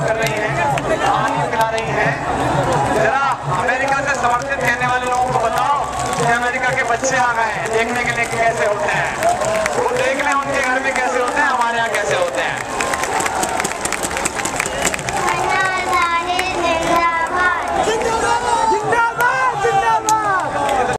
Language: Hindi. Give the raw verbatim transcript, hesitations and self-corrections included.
कर रही हैं, पानी पिला रही हैं। जरा अमेरिका से समर्थित कहने वाले लोगों को बताओ कि अमेरिका के बच्चे आ गए हैं, देखने के लिए कैसे होते हैं।